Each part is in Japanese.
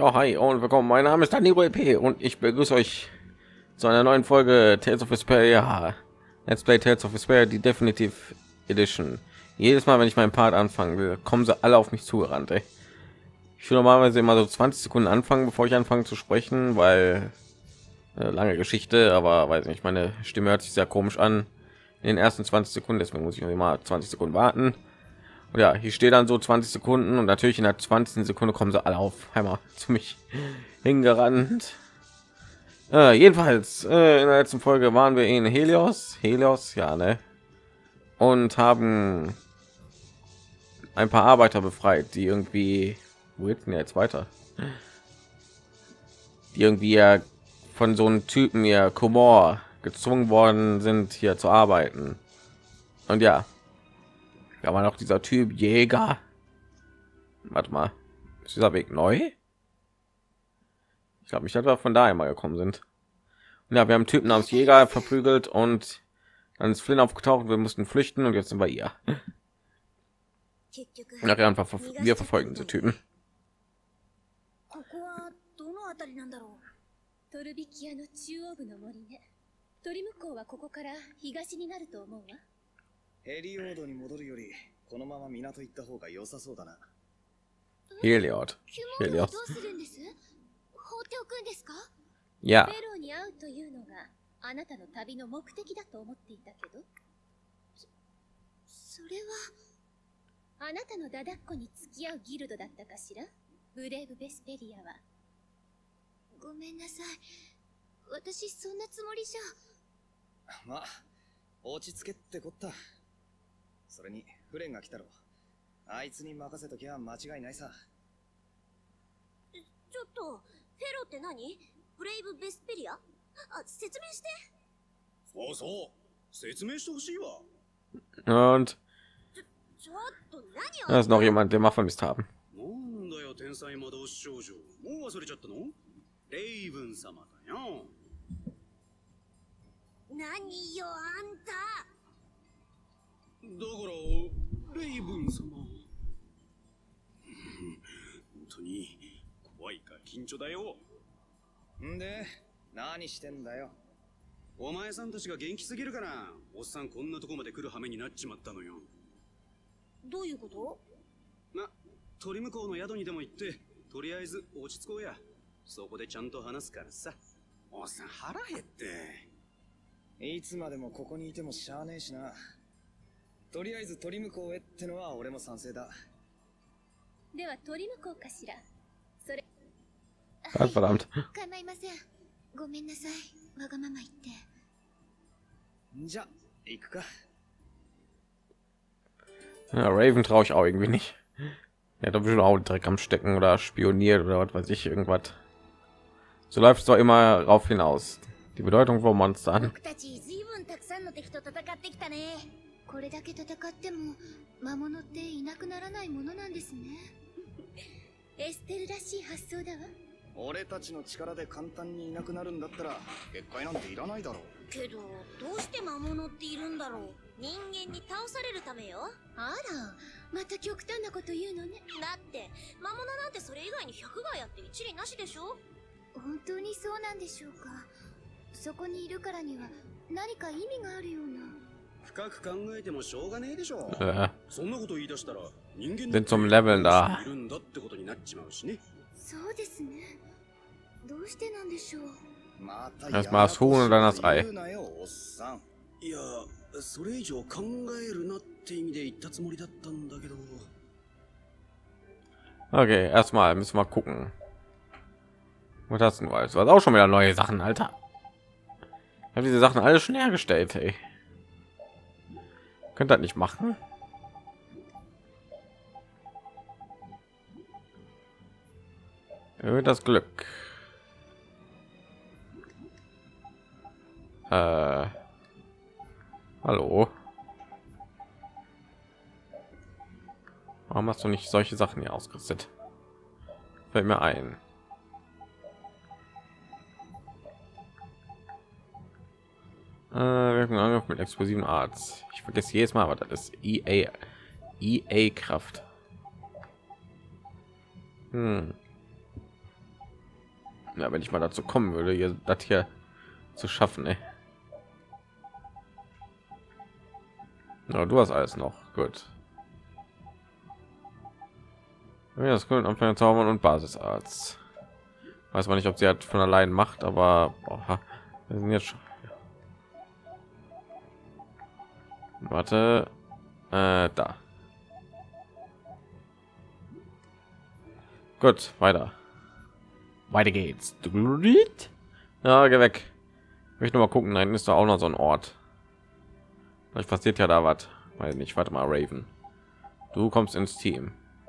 Ja, hi und willkommen. Mein Name ist Danilo LP und ich begrüße euch zu einer neuen Folge Tales of Vesperia. Let's Play Tales of Vesperia, die Definitive Edition. Jedes Mal, wenn ich meinen Part anfangen will, kommen sie alle auf mich zugerannt. Ey. Ich will normalerweise immer so 20 Sekunden anfangen, bevor ich anfange zu sprechen, weil lange Geschichte, aber weiß nicht, meine Stimme hört sich sehr komisch an in den ersten 20 Sekunden, deswegen muss ich immer 20 Sekunden warten. Und ja, hier steht dann so 20 Sekunden und natürlich in der 20. Sekunde kommen sie alle auf einmal zu mich hingerannt. Jedenfalls in der letzten Folge waren wir in Helios, ja, ne, und haben ein paar Arbeiter befreit, die irgendwie, wo geht's denn jetzt weiter? Die irgendwie ja von so einem Typen hier Komor gezwungen worden sind, hier zu arbeiten. Und ja, da war noch dieser Typ Jäger. Warte mal, ist dieser Weg neu? Ich glaube nicht, dass wir von daher mal gekommen sind. Und ja, wir haben einen Typen namens Jäger verprügelt und dann ist Flynn aufgetaucht. Wir mussten flüchten und jetzt sind wir hier. Nachher einfach wir verfolgen diese Typen. トルビキアの中央部の森ね。鳥向こうはここから東になると思うわ。 ヘリオードに戻るよりこのまま港行った方が良さそうだな。 ヘリオード。 ヘリオード。どうするんです？放っておくんですか？ いや。 ベロに会うというのがあなたの旅の目的だと思っていたけど。それはあなたのダダっ子に付き合うギルドだったかしら？ブレイブ・ベスペリアは。ごめんなさい。私そんなつもりじゃ。 まあ、落ち着けってこった。それにフレンが来たろ。あいつに任せときゃ間違いないさ。 ちょっと、フェロって何？ブレイブ・ベスペリア？あ、説明して。 そうそう。説明してほしいわ。 Und ちょっと何を。 da ist noch jemand, den wir vermisst haben. なんだよ天才魔導士少女。もう忘れちゃったの？レイブン様だよ。 何よあんた。 だからレイブン様。本当に怖いか緊張だよ。 んで何してんだよ。 お前さんたちが元気すぎるからおっさんこんなとこまで来る羽目になっちまったのよ。 どういうこと？ な、鳥向こうの宿にでも行ってとりあえず落ち着こうや。そこでちゃんと話すからさ。おっさん腹減って。 いつまでもここにいてもしゃあねえしな。とりあえず鳥向こうへってのは俺も賛成だ。 では鳥向こうかしら。それ。 Ah, verdammt. 構いません。ごめんなさい。わがまま言って。 じゃ、行くか。 Ja, Raven traue ich auch irgendwie nicht. Er hat doch bestimmt auch Dreck am Stecken oder spioniert oder was weiß ich, irgendwas. So läuft es doch immer rauf hinaus. Die Bedeutung von Monstern. これだけ戦っても魔物っていなくならないものなんですね。エステルらしい発想だわ。 俺たちの力で簡単にいなくなるんだったら結界なんていらないだろう。 けどどうして魔物っているんだろう。人間に倒されるためよ。 あら、また極端なこと言うのね。 だって魔物なんてそれ以外に100害あって一理なしでしょ。 本当にそうなんでしょうか。そこにいるからには何か意味があるような。 深く考えてもしょうがねえでしょ。 そんなこと言い出したら人間 sind zum Leveln da. いるんだってことになっちまうしね。 そうですね。どうしてなんでしょう。 Erstmal das Huhn und dann das Ei. いや、それ以上考えるなって意味で言ったつもりだったんだけど。 Okay, erstmal müssen wir gucken. Was hast du alles? Was auch schon wieder neue Sachen, Alter. Ich habe diese Sachen alle schon hergestellt, ey. Könnt ihr das nicht machen? Erhöht das Glück. Hallo. Warum hast du nicht solche Sachen hier ausgerüstet? Fällt mir ein. Wirkung Angriff mit explosiven Arts. Ich vergesse jedes Mal, was das ist. EA Kraft. Ja, wenn ich mal dazu kommen würde, hier das hier zu schaffen, ey. Ja, du hast alles noch. Gut. Ja, das können Anfänger zaubern und Basisarzt. Weiß man nicht, ob sie halt von allein macht, aber oha, wir sind jetzt schon. Warte, da. Gut, weiter. Weiter geht's. Ja, geh weg. Ich möchte noch mal gucken. Nein, ist da auch noch so ein Ort. Vielleicht passiert ja da was. Weil nicht. Warte mal, Raven. Du kommst ins Team.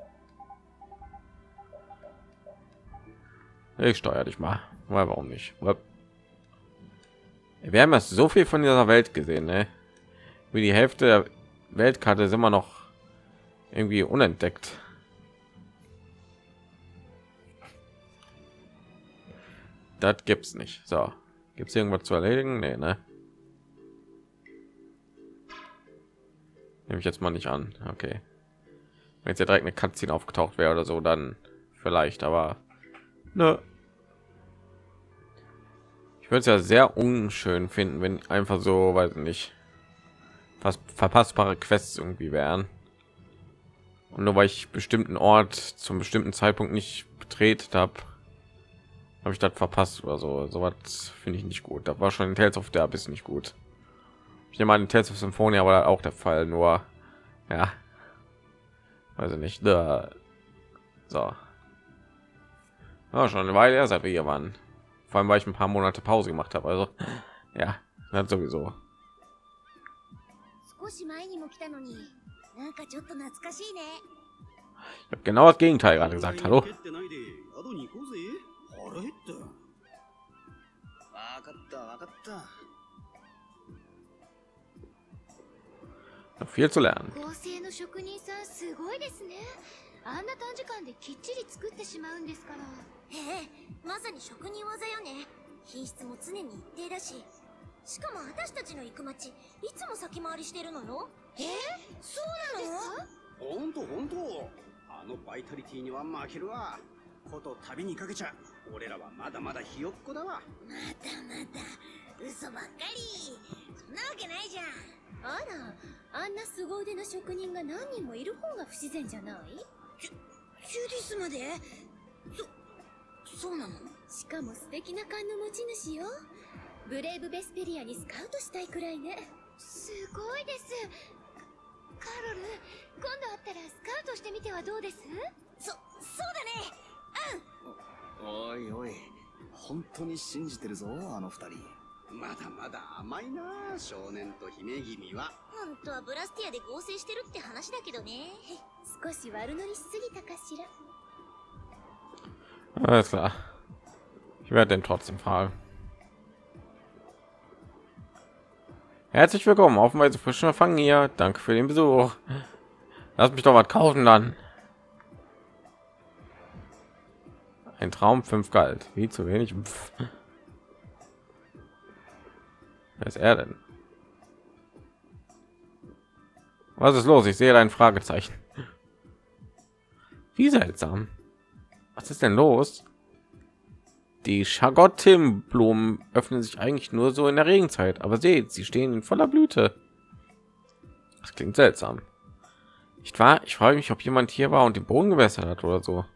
Ich steuere dich mal. Weil warum nicht? Wir haben erst so viel von dieser Welt gesehen, ne? Wie die Hälfte der Weltkarte ist immer noch irgendwie unentdeckt. Das gibt's nicht. So, gibt's irgendwas zu erledigen? Nee, ne? Nehme ich jetzt mal nicht an. Okay. Wenn jetzt ja direkt eine Cutscene aufgetaucht wäre oder so, dann vielleicht, aber ne. Ich würde es ja sehr unschön finden, wenn einfach so, weiß nicht, fast verpassbare Quests irgendwie wären. Und nur weil ich bestimmten Ort zum bestimmten Zeitpunkt nicht betreten habe, habe ich das verpasst oder so. Sowas finde ich nicht gut. Da war schon in Tales of the Abyss nicht gut. Ich nehme an, in Tales of Symphonia war auch der Fall, nur ja, weiß ich nicht. Da. So. Ja, schon eine Weile her, seit wir hier waren. Vor allem, weil ich ein paar Monate Pause gemacht habe. Also ja, das sowieso. 少し前にも来たのに、なんかちょっと懐かしいね。 Ich habe genau das Gegenteil gerade gesagt. Hallo. 蹴ってないで宿に行こうぜ。腹減った。 わかったわかった。 Noch viel zu lernen. 合成の職人さんすごいですね。あんな短時間できっちり作ってしまうんですから。 ええ、まさに職人技よね。品質も常に一定だし。しかも私たちの行く町、いつも先回りしてるのよ。そうなの？ ほんとほんと。あのバイタリティには負けるわ。こと旅にかけちゃ、俺らはまだまだひよっこだわ。 またまた、嘘ばっかり。そんなわけないじゃん。 あら、あんな凄腕の職人が何人もいる方が不自然じゃない？ ジュディスまで？そうなの？ しかも素敵な勘の持ち主よ。ブレイブ・ベスペリアにスカウトしたいくらいね。すごいです。カロル、今度会ったらスカウトしてみてはどうです？ そうだね。 おいおい、本当に信じてるぞあの二人。 まだまだ甘いな、少年と姫君は。 本当はブラスティアで合成してるって話だけどね。 少し悪乗りしすぎたかしら。 Alles klar. Ich werde den trotzdem fragen. Herzlich willkommen auf Weise frischen Empfang hier. Danke für den Besuch. Lass mich doch was kaufen dann. Ein Traum, 5 Geld. Wie zu wenig. Pff. Wer ist er denn? Was ist los? Ich sehe ein Fragezeichen. Wie seltsam. Was ist denn los? Die Schagottenblumen öffnen sich eigentlich nur so in der Regenzeit, aber seht, sie stehen in voller Blüte. Das klingt seltsam. Nicht wahr? Ich frage mich, ob jemand hier war und den Boden gewässert hat oder so.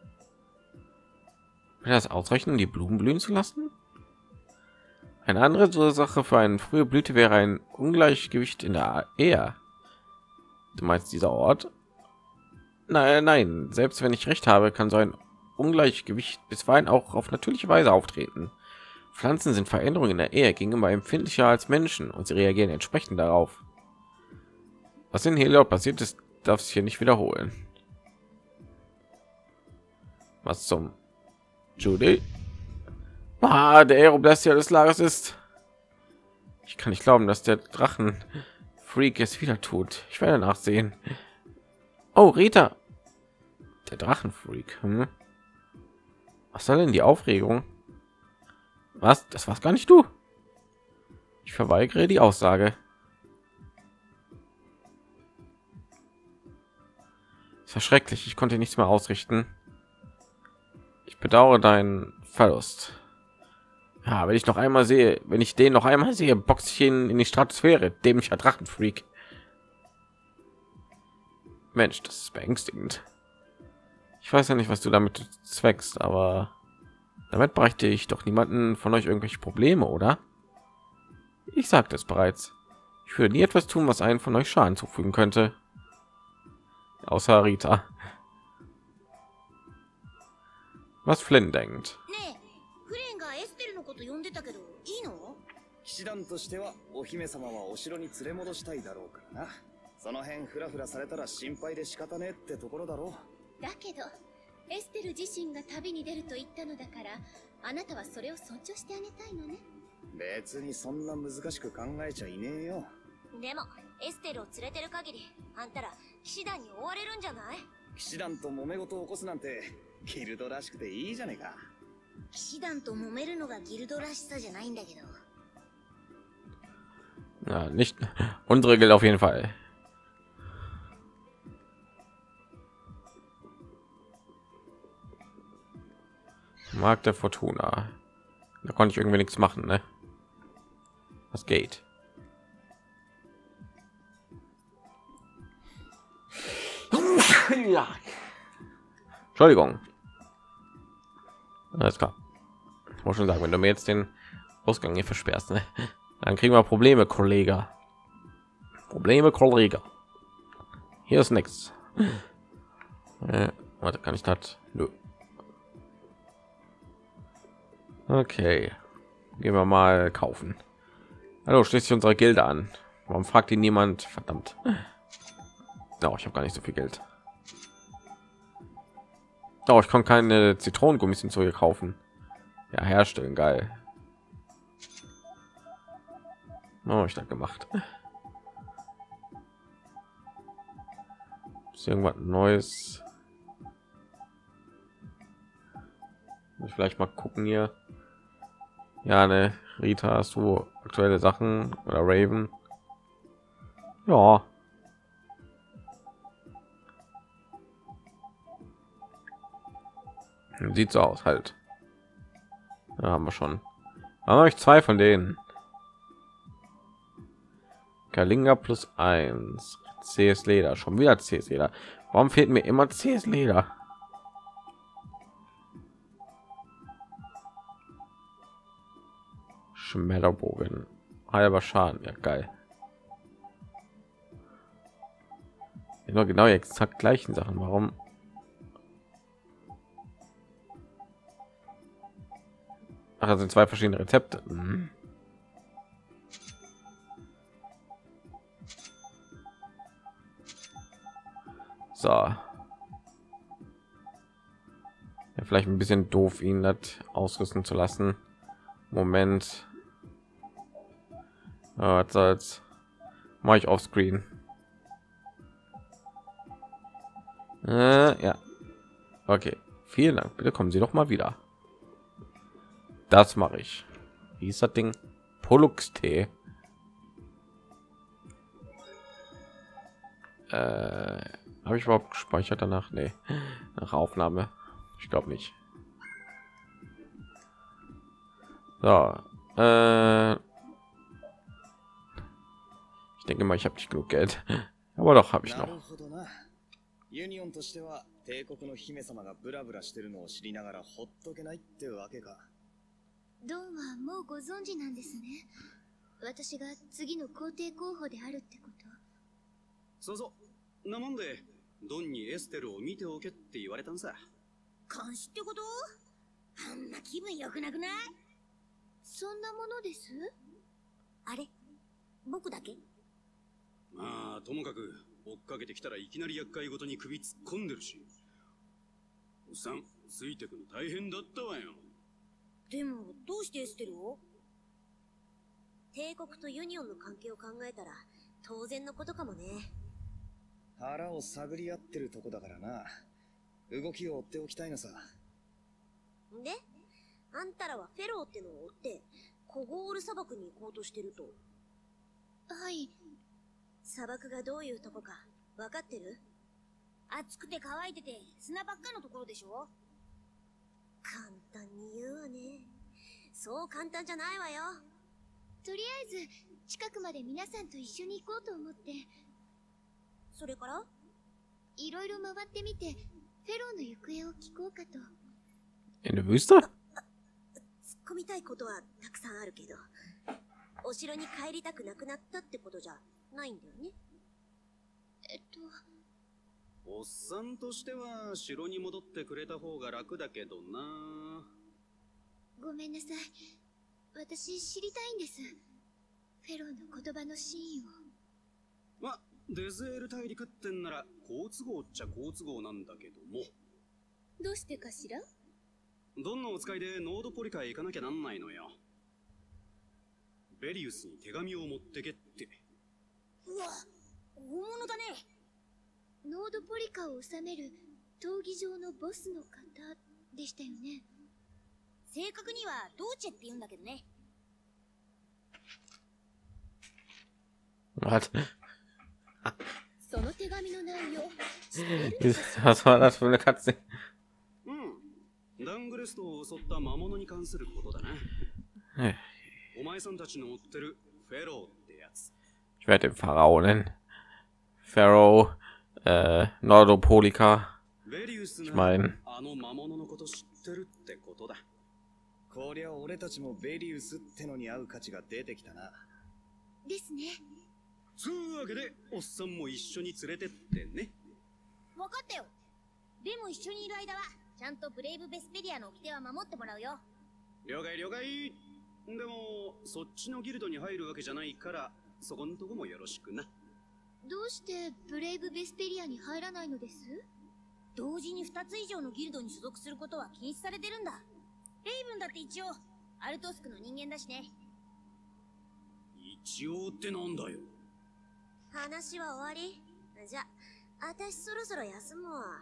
Will das ausreichen, um die Blumen blühen zu lassen? Eine andere Ursache für eine frühe Blüte wäre ein Ungleichgewicht in der Ehe. Du meinst dieser Ort? Nein, nein. Selbst wenn ich recht habe, kann so ein Ungleichgewicht bisweilen auch auf natürliche Weise auftreten. Pflanzen sind Veränderungen in der Ehe gegenüber empfindlicher als Menschen und sie reagieren entsprechend darauf. Was in Heliod passiert ist, darf sich hier nicht wiederholen. Was zum Judy? Ah, der Aeroblastia des Lagers ist. Ich kann nicht glauben, dass der Drachen-Freak es wieder tut. Ich werde nachsehen. Oh, Rita. Der Drachenfreak. Was soll denn die Aufregung? Was? Das war's gar nicht du. Ich verweigere die Aussage. Es war schrecklich. Ich konnte nichts mehr ausrichten. Ich bedauere deinen Verlust. Ja, wenn ich noch einmal sehe, wenn ich den noch einmal sehe, boxe ich ihn in die Stratosphäre, dämlicher Drachenfreak. Mensch, das ist beängstigend. Ich weiß ja nicht, was du damit zweckst, aber damit bräuchte ich doch niemanden von euch irgendwelche Probleme, oder? Ich sagte es bereits. Ich würde nie etwas tun, was einen von euch Schaden zufügen könnte. Außer Rita. Was Flynn denkt. ねえ、フレンがエステルのこと呼んでたけど、いいの？ 騎士団としてはお姫様はお城に連れ戻したいだろうからな。その辺フラフラされたら心配で仕方ねえってところだろう。 だけどエステル自身が旅に出ると言ったのだから、あなたはそれを尊重してあげたいのね。 別にそんな難しく考えちゃいねえよ。 でも、エステルを連れてる限り、あんたら騎士団に追われるんじゃない？ 騎士団と揉め事を起こすなんてギルドらしくていいじゃねえか。 騎士団と揉めるのがギルドらしさじゃないんだけど。 Ja, nicht unsere gilt auf jeden Fall. Markt der Fortuna. Da konnte ich irgendwie nichts machen, ne? Was geht? Ja. Entschuldigung. Alles klar. Ich muss schon sagen, wenn du mir jetzt den Ausgang hier versperrst, ne? Dann kriegen wir Probleme, Kollege. Probleme, Kollege. Hier ist nichts. Warte, kann ich das? Nö. Okay. Gehen wir mal kaufen. Hallo, schließt sich unsere Gilde an. Warum fragt ihn niemand? Verdammt. Oh, ich habe gar nicht so viel Geld. Oh, ich kann keine Zitronengummis zu ihr kaufen. Ja, herstellen, geil. Oh, ich habe gemacht. Ist irgendwas Neues? Muss ich vielleicht mal gucken hier. Ja, ne, Rita, hast du aktuelle Sachen oder Raven? Ja. Sieht so aus halt. Ja, haben wir schon. Habe ich zwei von denen. Kalinga plus 1. CS Leder. Schon wieder CS Leder. Warum fehlt mir immer CS Leder? Schmetterbogen. Halber Schaden. Ja, geil. Immer genau exakt gleichen Sachen. Warum? Ach, das sind zwei verschiedene Rezepte. Hm. So. Ja, vielleicht ein bisschen doof, ihn das ausrüsten zu lassen. Moment. Was soll's? Mache ich auf Screen. Ja. Okay. Vielen Dank. Bitte kommen Sie doch mal wieder. Das mache ich. Wie ist das Ding? Pollux-Tee. Habe ich überhaupt gespeichert danach? Nee. Nach Aufnahme. Ich glaube nicht. So. Ich denke mal, ich habe nicht genug Geld. Aber doch, habe ich noch. ユニオンとしては帝国の姫様がブラブラしてるのを知りながらほっとけないってわけか。 ドンはもうご存知なんですね。私が次の皇帝候補であるってこと。 そうそう。なもんで、ドンにエステルを見ておけって言われたんさ。 監視ってこと？あんな気分良くなくない？ そんなものです？ あれ？僕だけ？ まあ、ともかく追っかけてきたらいきなり厄介ごとに首突っ込んでるし。おっさん、ついてくの大変だったわよ。 でも、どうしてエステルを？帝国とユニオンの関係を考えたら、当然のことかもね。 腹を探り合ってるとこだからな。動きを追っておきたいのさ。 で、あんたらはフェローってのを追って、コゴール砂漠に行こうとしてると。 はい。 砂漠がどういうとこか、わかってる？暑くて乾いてて、砂ばっかのところでしょ？ 簡単に言うわね。そう簡単じゃないわよ。 とりあえず近くまで皆さんと一緒に行こうと思って。 それから？ いろいろ回ってみてフェローの行方を聞こうかと。 In der Wüste? 突っ込みたいことはたくさんあるけど、お城に帰りたくなくなったってことじゃないんだよね。 おっさんとしては城に戻ってくれた方が楽だけどな。 ごめんなさい。私知りたいんです。フェローの言葉の真意を。 ま、デゼール大陸ってんなら好都合っちゃ好都合なんだけども。 どうしてかしら？ どんなお使いでノードポリカへ行かなきゃなんないのよ。ベリウスに手紙を持ってけって。 うわ、大物だね。 ノードポリカを治める闘技場のボスの方でしたよね。 正確にはドーチェって言うんだけどね。 Was? その手紙の内容知ってる？ Was war das für eine Katze? ダングレストを襲った魔物に関することだな。 Hey, お前さんたちの追ってるフェローってやつ。 ich werde den Pharao nennen. Pharaoh, Nordopolica. ベリウス Ich な meine, あの魔物のこと知ってるってことだ。 こりゃ俺たちもベリウスってのに合う価値が出てきたな。 ですね。 つうわけでおっさんも一緒に連れてってね。 分かったよ。でも一緒にいる間はちゃんとブレイブベスペリアの掟は守ってもらうよ。 了解了解。でもそっちのギルドに入るわけじゃないからそこんとこもよろしくな。 どうしてブレイブベスペリアに入らないのです？ 同時に2つ以上のギルドに所属することは禁止されてるんだ。レイブンだって一応アルトスクの人間だしね。 一応ってなんだよ。 話は終わり。じゃあ、私そろそろ休むわ。 はい。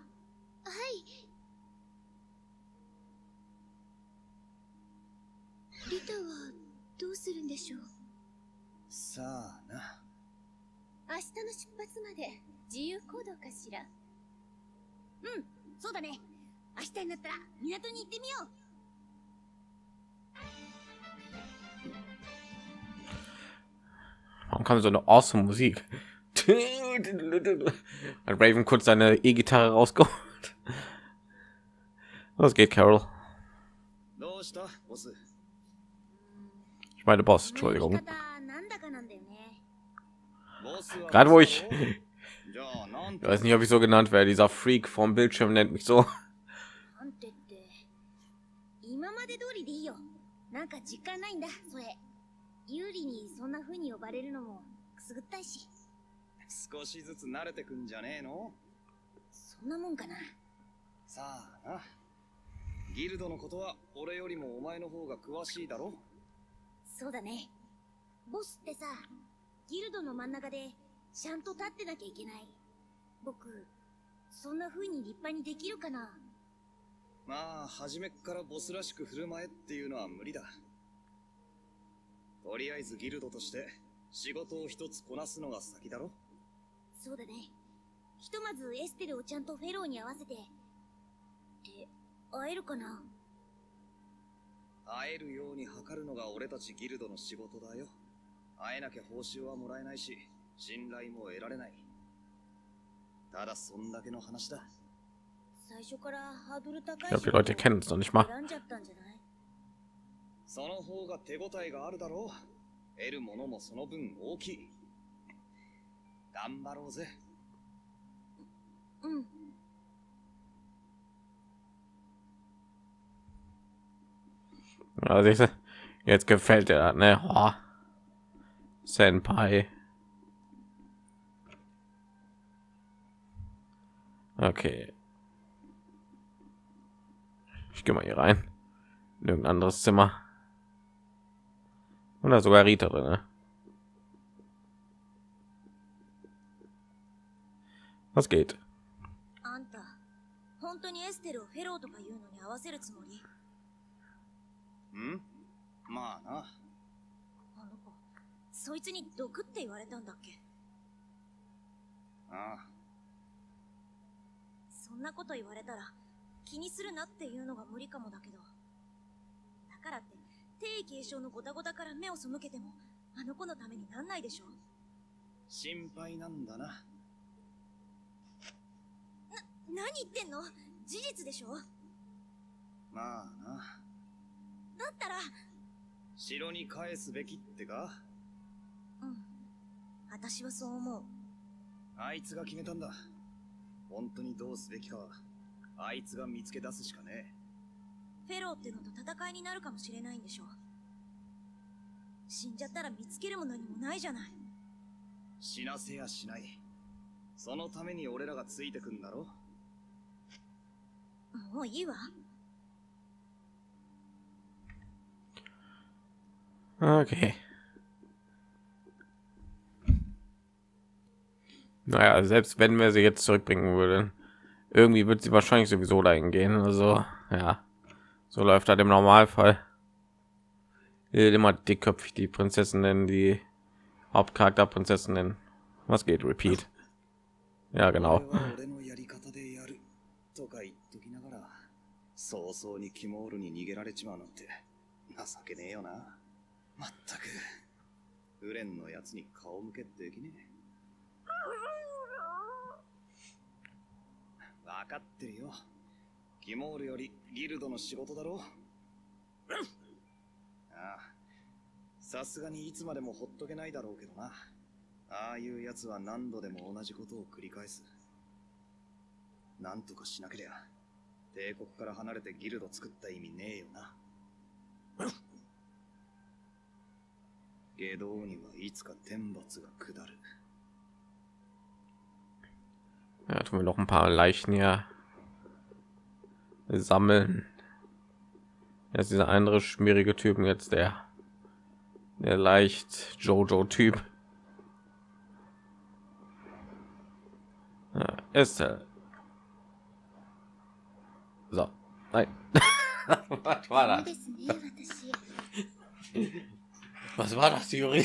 リタはどうするんでしょう？ さあな。 明日の出発まで自由行動かしら？ うん、そうだね。明日になったら港に行ってみよう。 warum kam so eine awesome Musik? Hat Raven kurz seine E-Gitarre rausgeholt. Was geht, Carol? どうしたボス？ Ich meine Boss, Entschuldigung. なんだかなんだよね。 ボスは Gerade wo ich... じゃあなん Ich て weiß nicht, ob ich so genannt werde. Dieser Freak vom Bildschirm nennt mich so. なんてって今まで通りでいいよ。なんか実感ないんだそれ。有利にそんな風に呼ばれるのもくすぐったいし。 少しずつ慣れてくんじゃねえの？ そんなもんかな。 さあな。ギルドのことは俺よりもお前の方が詳しいだろ？ そうだね。ボスってさ、ギルドの真ん中でちゃんと立ってなきゃいけない。僕そんな風に立派にできるかな？ まあ初めっからボスらしく振る舞えっていうのは無理だ。とりあえずギルドとして仕事を一つこなすのが先だろ。 そうだね。ひとまずエステルをちゃんとフェローに合わせて。で、会えるかな？ 会えるように図るのが俺たちギルドの仕事だよ。会えなきゃ報酬はもらえないし、信頼も得られない。ただそんだけの話だ。 最初からハードル高い Ich glaube, die Leute kennen es noch nicht mal. 選んじゃったんじゃない？ その方が手応えがあるだろう。得るものもその分大きい。頑張ろうぜ。 うん。 Ja, siehst du, jetzt gefällt dir das, ne? Oh. Senpai. Okay. Ich gehe mal hier rein. In irgendein anderes Zimmer. Und da ist sogar Rita drin, ne? Was geht? あんた、本当にエステルをフェローとかいうのに合わせるつもり？ ん？まあな。 あの子、そいつに毒って言われたんだっけ？ ああ。 そんなこと言われたら気にするなっていうのが無理かもだけど。だからって帝位継承のゴタゴタから目を背けてもあの子のためになんないでしょ。 心配なんだな。 何言ってんの？事実でしょ。 まあな。 だったら城に返すべきってか？ うん、私はそう思う。 あいつが決めたんだ。本当にどうすべきかはあいつが見つけ出すしかねえ。フェローってのと戦いになるかもしれないんでしょ。死んじゃったら見つけるも何もないじゃない。 死なせやしない。そのために俺らがついてくんだろ。 もういいわ。 Okay. Naja, selbst wenn wir sie jetzt zurückbringen würden, irgendwie wird sie wahrscheinlich sowieso dahin gehen. Also, ja, so läuft das im Normalfall. Immer dickköpfig die Prinzessinnen, die Hauptcharakterprinzessinnen. Was geht? Repeat. Ja, genau. 早々にキモールに逃げられちまうなんて情けねえよな。まったくウレンのやつに顔向けできねえ。分かってるよ。キモールよりギルドの仕事だろ。ああ、さすがにいつまでもほっとけないだろうけどな。ああいうやつは何度でも同じことを繰り返す。なんとかしなけりゃ帝国から離れてギルド作った意味ねえよな。外道にはいつか天罰が下る。 Ja, tun wir noch ein paar Leichen hier sammeln. Jetzt dieser andere schmierige Typen, jetzt der leicht Jojo-Typ. Ja, ist er. So, nein. Was war das? Was war das, Juri?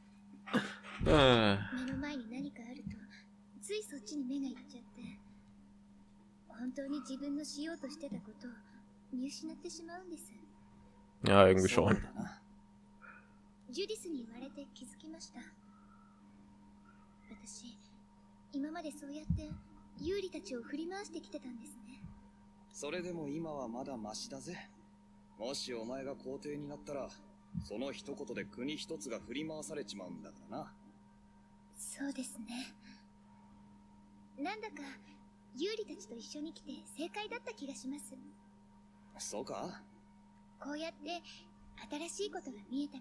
ついそっちに目がいっちゃって、本当に自分のしようとしてたことを見失ってしまうんです。 Ja, irgendwie schon. ジュディスに言われて気づきました。私、今までそうやってユーリたちを振り回してきてたんですね。 それでも今はまだマシだぜ。もしお前が皇帝になったら、その一言で国一つが振り回されちまうんだからな。 そうですね。なんだかユーリたちと一緒に来て正解だった気がします。 そうか？ こうやって新しいことが見えたから、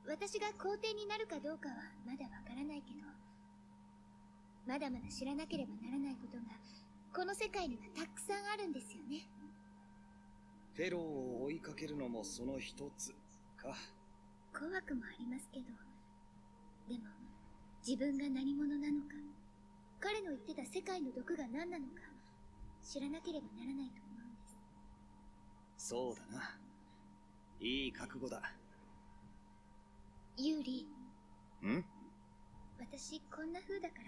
私が皇帝になるかどうかはまだわからないけど、まだまだ知らなければならないことがこの世界にはたくさんあるんですよね。 フェローを追いかけるのもその一つか。 怖くもありますけど、でも自分が何者なのか、彼の言ってた世界の毒が何なのか知らなければならないと思うんです。 そうだな。いい覚悟だ。 ユーリ。 ん？ 私こんな風だから、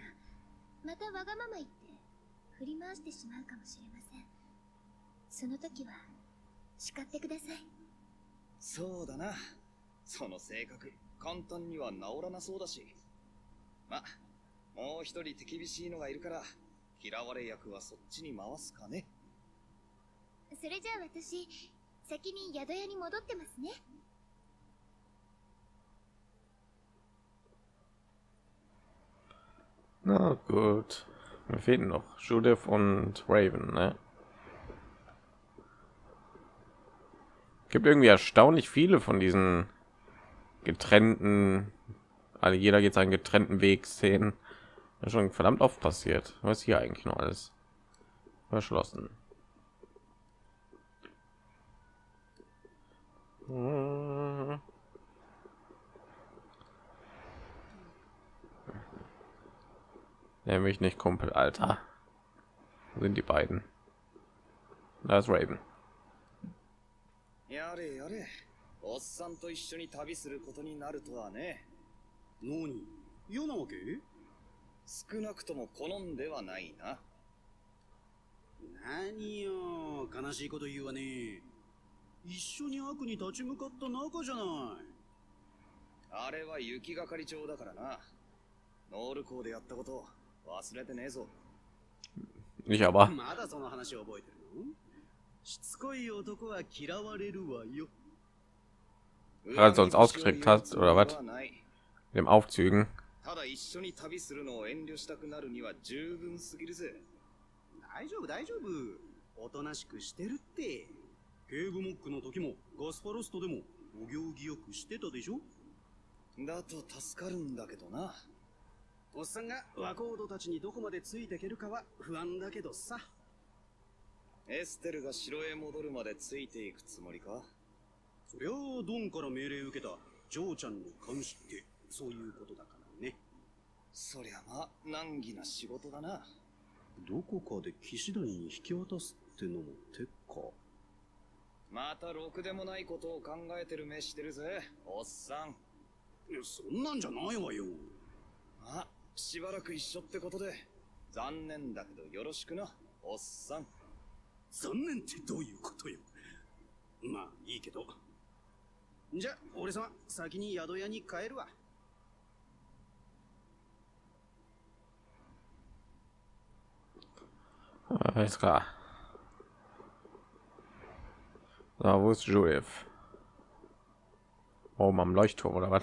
またわがまま言って振り回してしまうかもしれません。その時は叱ってください。 そうだな。その性格簡単には治らなそうだし。ま、もう一人手厳しいのがいるから、嫌われ役はそっちに回すかね。 それじゃあ私、先に宿屋に戻ってますね。 Na gut. Mir fehlen noch Judith und Raven, ne? Gibt irgendwie erstaunlich viele von diesen getrennten, also jeder geht seinen getrennten Weg Szenen. Ja, schon verdammt oft passiert. Was ist hier eigentlich noch alles? Verschlossen. Nämlich nicht Kumpel, Alter. Wo sind die beiden? Da ist Raven. やれやれ、おっさんと一緒に旅することになるとはね。 何？嫌なわけ？ 少なくとも好んではないな。 何よ、悲しいこと言うわね。一緒に悪に立ち向かった仲じゃない。 あれは雪係長だからな。ノール校でやったこと忘れてねえぞ。 Ich aber. まだその話覚えてるの？しつこい男は嫌われるわよ。 Als du uns ausgekriegt hast, oder was? Dem Aufzügen. ただ一緒に旅するのを遠慮したくなるには十分すぎるぜ。 大丈夫大丈夫。おとなしくしてるって。警部モックの時もガスパロストでもお行儀よくしてたでしょ。 だと助かるんだけどな。 おっさんがワコードたちにどこまでついていけるかは不安だけどさ。 エステルが城へ戻るまでついていくつもりか？ そりゃあドンから命令受けたジョーちゃんの監視ってそういうことだからね。 そりゃまあ難儀な仕事だな。 どこかで騎士団に引き渡すってのも手か。 またろくでもないことを考えてる目してるぜ、おっさん。 いや、そんなんじゃないわよ。 まあしばらく一緒ってことで残念だけどよろしくな、おっさん。 残念ってどういうことよ。まあいいけど。じゃあ俺様先に宿屋に帰るわ。 Alles klar. So, wo ist Judith? Oben am Leuchtturm oder was?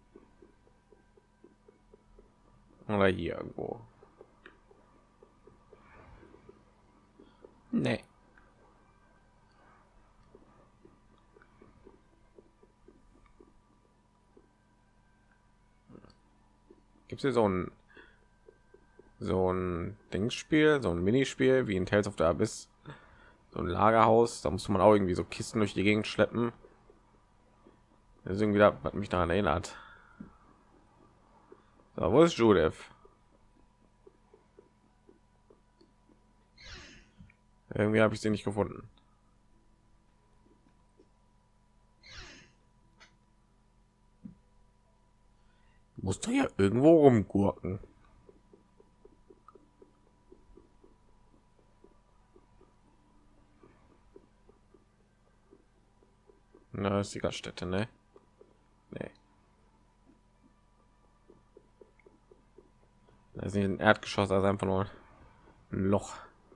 Oder hier irgendwo? Nee. Gibt es hier so ein Denkspiel, so ein Minispiel wie in Tales of the Abyss, so ein Lagerhaus, da muss man auch irgendwie so Kisten durch die Gegend schleppen. Das ist irgendwie da, was mich daran erinnert. So, wo ist Judith? Irgendwie habe ich sie nicht gefunden. Muss doch ja irgendwo rumgurken. Na, ist die Gaststätte, ne? Nee. Da ist nicht ein Erdgeschoss, also einfach nur ein Loch.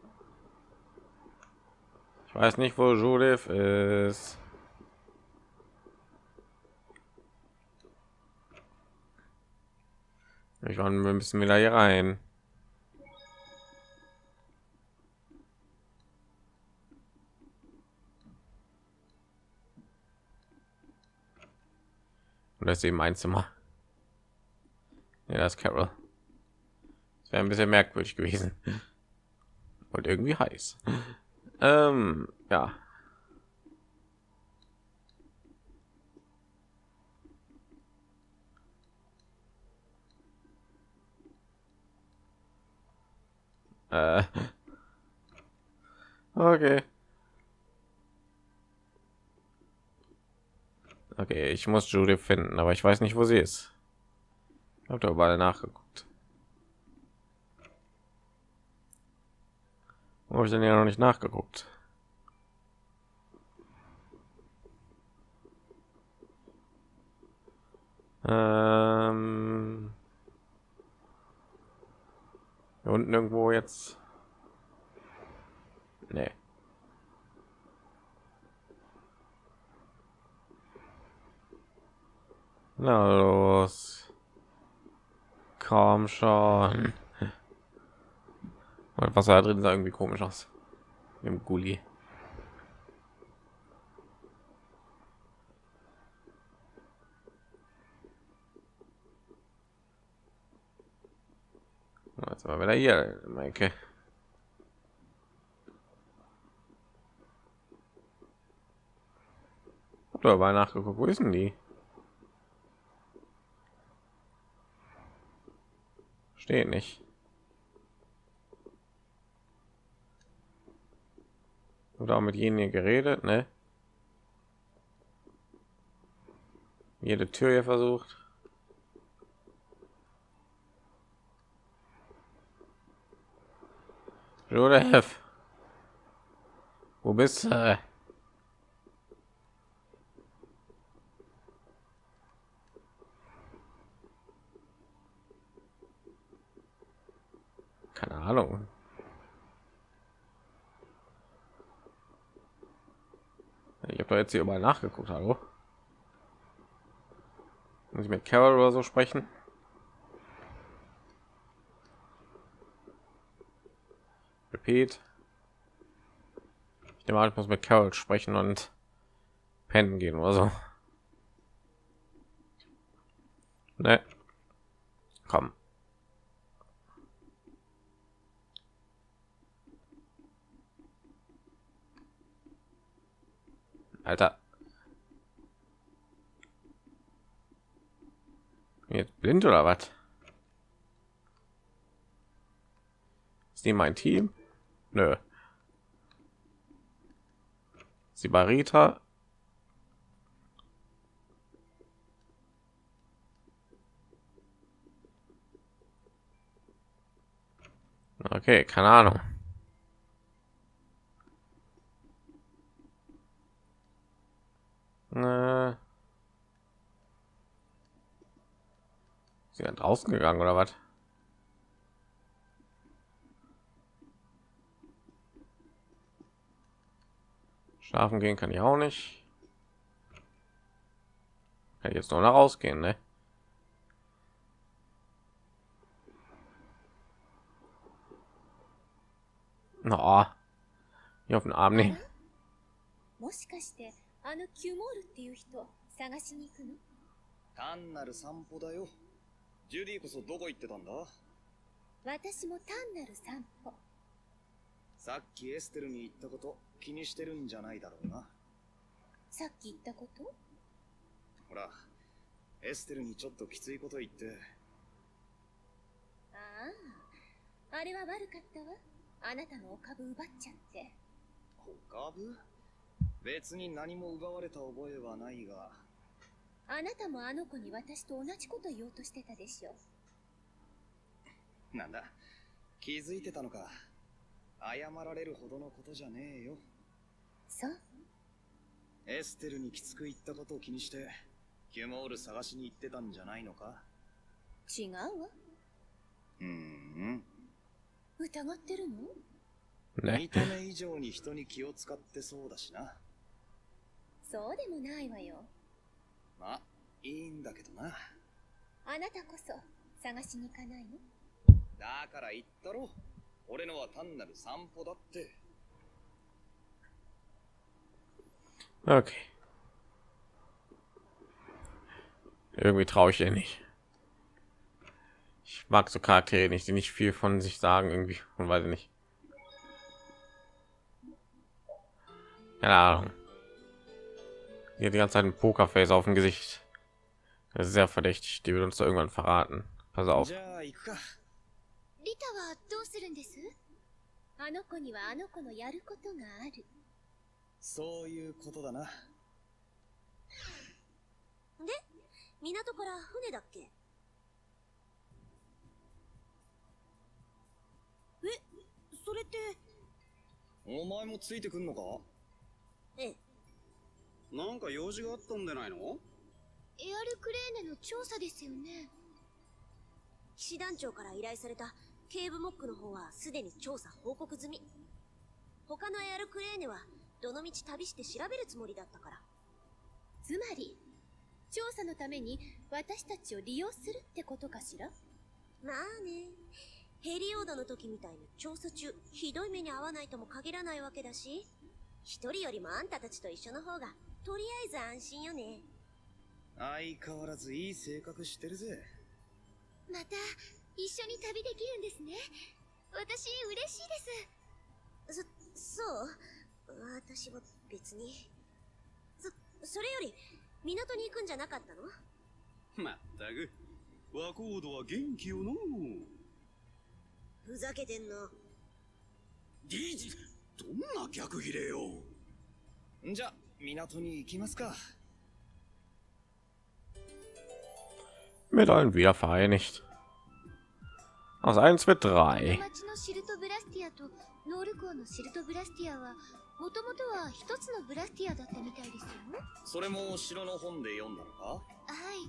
Ich weiß nicht, wo Judith ist. Ich war ein bisschen wieder hier rein. Und das ist eben ein Zimmer. Ja, das ist Carol. Das wäre ein bisschen merkwürdig gewesen. Und irgendwie heiß. Ja. Okay. Okay, ich muss Judith finden, aber ich weiß nicht, wo sie ist. Ich habe da überall nachgeguckt. Wo habe ich denn ja noch nicht nachgeguckt? Hier unten irgendwo jetzt. Nee. Na los. Komm schon. Und was da drin sah irgendwie komisch aus. Im Gully. Jetzt aber wieder hier, Maike. Hab doch mal nachgeguckt, wo ist denn die? Steht nicht. Oder auch mit jenen hier geredet, ne? Jede Tür hier versucht. Judith. Wo bist du? Keine Ahnung. Ich habe doch jetzt hier überall nachgeguckt. Hallo? Muss ich mit Carol oder so sprechen? Repeat. Ich nehme an, ich muss mit Carol sprechen und pennen gehen oder so. Ne. Komm. Alter. Jetzt blind oder was? Ist die mein Team? Nö. Sie Barita. Okay, keine Ahnung. Sie sind draußen gegangen oder was? Schlafen gehen kann ich auch nicht. Kann ich jetzt nur nach rausgehen, ne? No. Hier auf den Arm nehmen. もしかしてあのキュモールっていう人探しに行くの？ 単なる散歩だよ。ジュディこそどこ行ってたんだ？ 私も単なる散歩。 さっきエステルに言ったこと気にしてるんじゃないだろうな。 さっき言ったこと？ ほら、エステルにちょっときついこと言って。 ああ、あれは悪かったわ。あなたのお株奪っちゃって。 お株？別に何も奪われた覚えはないが。 あなたもあの子に私と同じこと言おうとしてたでしょ。 なんだ、気づいてたのか。謝られるほどのことじゃねえよ。 そう。 エステルにきつく言ったことを気にして、キュモール探しに行ってたんじゃないのか？ 違うわ。疑ってるの？ 見た目以上に人に気を使ってそうだしな。 そうでもないわよ。 まあ、いいんだけどな。 あなたこそ探しに行かないの？ だから言ったろ。俺のは単なる散歩だって。 Okay. Irgendwie traue ich ihr nicht. Ich mag so Charaktere nicht, die nicht viel von sich sagen irgendwie und weiß ich nicht. Keine Ahnung. Hier die ganze Zeit ein Pokerface auf dem Gesicht. Das ist sehr verdächtig. Die wird uns da irgendwann verraten. Pass auf. リタはどうするんです？あの子にはあの子のやることがある。 そういうことだな。で、 港から船だっけ？それって。 お前もついてくんのか？ ええ。 なんか用事があったんでないの？ エアルクレーネの調査ですよね。 騎士団長から依頼されたケーブモックの方はすでに調査報告済み。他のエアルクレーネはどのみち旅して調べるつもりだったから。 つまり調査のために私たちを利用するってことかしら？ まあね、ヘリオードの時みたいに調査中ひどい目に遭わないとも限らないわけだし、一人よりもあんたたちと一緒の方がとりあえず安心よね。 相変わらずいい性格してるぜ。 また一緒に旅できるんですね。私嬉しいです。 そう、私は別に。それより港に行くんじゃなかったの？ まったく、ワコードは元気よの。 ふざけてんの。 ディージ、どんな逆ギレよ。 じゃ、港に行きますか。 Mit allen wieder vereinigt. Aus 1 wird 3. 町のシルトブラスティアとノール港のシルトブラスティアはもともとは一つのブラスティアだったみたいですよ。 それも城の本で読んだのか？ はい。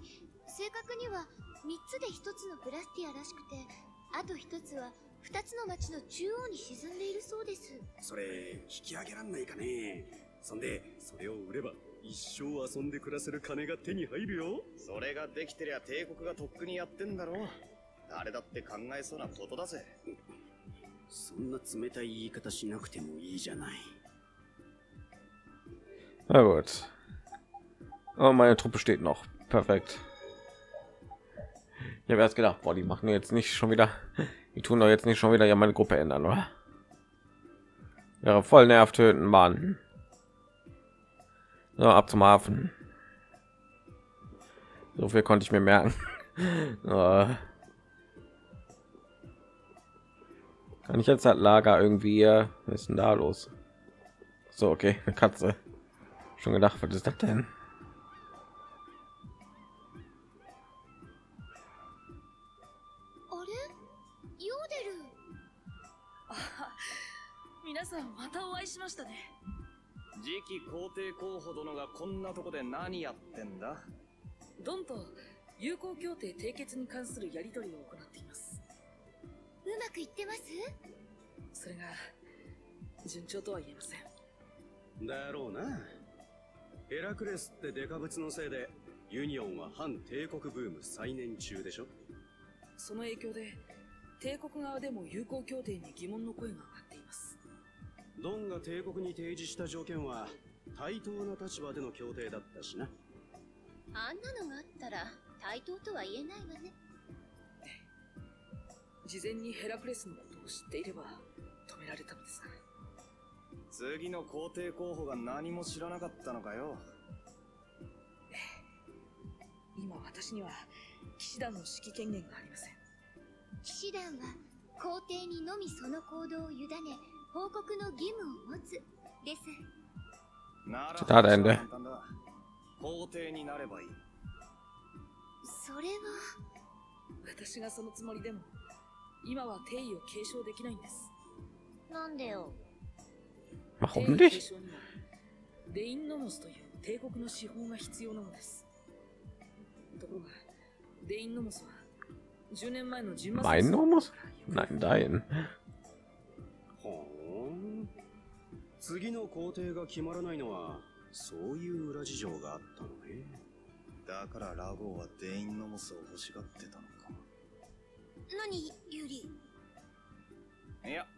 正確には3つで1つのブラスティアらしくて、あと1つは2つの町の中央に沈んでいるそうです。 それ引き上げらんないかね。そんでそれを売れば一生遊んで暮らせる金が手に入るよ。 それができてりゃ帝国がとっくにやってんだろう。誰だって考えそうなことだぜ。 そんな冷たい言い方しなくてもいいじゃない。 Na gut. Oh, meine Truppe steht noch. Perfekt. Ich habe erst gedacht, boah, die machen jetzt nicht schon wieder, die tun doch jetzt nicht schon wieder ja meine Gruppe ändern, oder? Wäre voll nervtöten, Mann. So, ab zum Hafen. So viel konnte ich mir merken. Kann ich jetzt das Lager irgendwie, was ist denn da los? So, okay, eine Katze. Schon gedacht, was ist das denn? 皆さんまたお会いしましたね。 次期皇帝候補殿がこんなとこで何やってんだ？ ドンと友好協定締結に関するやり取りを行っています。 うまくいってます？ それが順調とは言えません。 だろうな。ヘラクレスってデカブツのせいでユニオンは反帝国ブーム再燃中でしょ。 その影響で帝国側でも友好協定に疑問の声が上がっています。 ドンが帝国に提示した条件は対等な立場での協定だったしな。 あんなのがあったら対等とは言えないわね。 事前にヘラクレスのことを知っていれば止められたのですが。 次の皇帝候補が何も知らなかったのかよ。 今私には騎士団の指揮権限がありません。 騎士団は皇帝にのみその行動を委ね報告の義務を持つです。 なら簡単だ。 皇帝になればいい。 それは私がそのつもりでも今は帝位を継承できないんです。 なんでよ。 Warum nicht? レインノモスという帝国の司法が必要なのです。ところがレインノモスは10年前のジンマ Mein Nomus? Nein, dein. ほーん。次の皇帝が決まらないのはそういう裏事情があったのね。 だからラゴーはデインノモスを欲しがってたのか。 何、ユリ？ いや。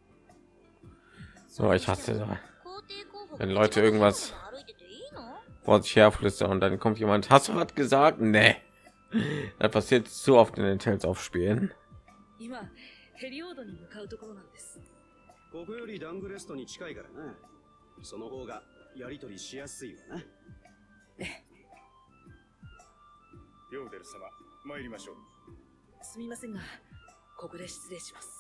So, ich hasse das. Wenn Leute irgendwas vor sich herflüstern und dann kommt jemand, hast du was gesagt? Nee. Das passiert zu oft in den Tales aufspielen. 今ヘリオードに向かうところなんです。 ここよりダングレストに近いからな。その方がやり取りしやすいわな。 ヨーデル様、参りましょう。 すみませんが、ここで失礼します。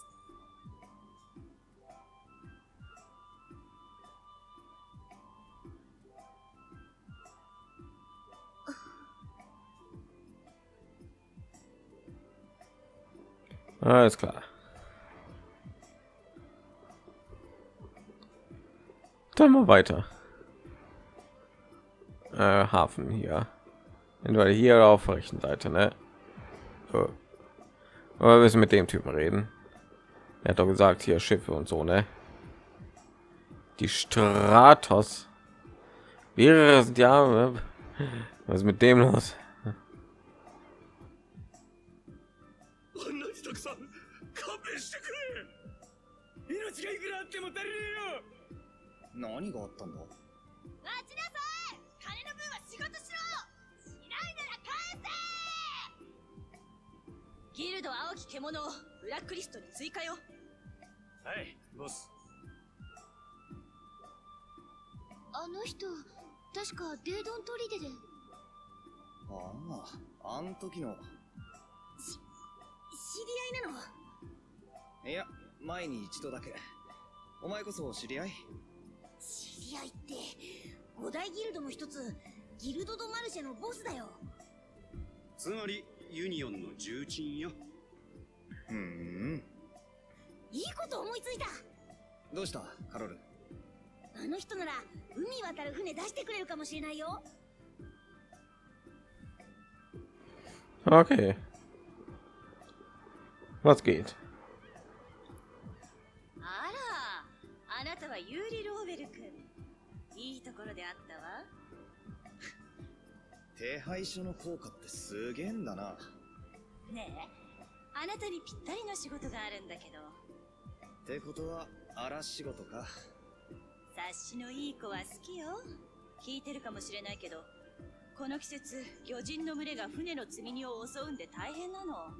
Alles klar. Dann mal weiter. Hafen hier. Entweder hier oder auf der rechten Seite, ne? So. Aber wir müssen mit dem Typen reden. Er hat doch gesagt, hier Schiffe und so, ne? Die Stratos. Mehrere sind ja. Was ist mit dem los? 何があったんだ？ 待ちなさい！金の分は仕事しろ！しないなら返せ！ギルド青き獣をブラックリストに追加よ。 はい、ボス。 あの人、確かデードン砦で。 ああ、あん時の。 知り合いなの？ いや、前に一度だけ。お前こそ知り合い？ 知り合いって五大ギルドの一つギルド・ド・マルシェのボスだよ。 つまりユニオンの重鎮よ。 いいこと思いついた。 どうしたカロル？ あの人なら海渡る船出してくれるかもしれないよ。 Okay. Was geht? あら、あなたはユーリ・ローベル君。いいところであったわ。 手配書の効果ってすげえんだな。 ねえ、あなたにぴったりの仕事があるんだけど。 ってことは荒仕事か。 察しのいい子は好きよ。聞いてるかもしれないけど、この季節魚人の群れが船の積み荷を襲うんで大変なの。あれ、